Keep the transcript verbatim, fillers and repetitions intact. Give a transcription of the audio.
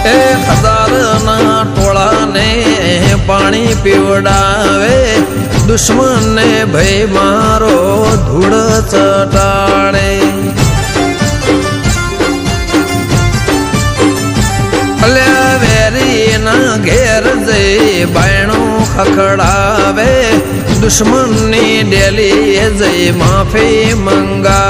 एक हजार ना टोला ने पानी पीवड़ावे दुश्मन ने भय मारो धूड़ चटाड़े वेरी ना घेर जे बायणो खखड़ावे दुश्मन ने डेली जे माफी मंगा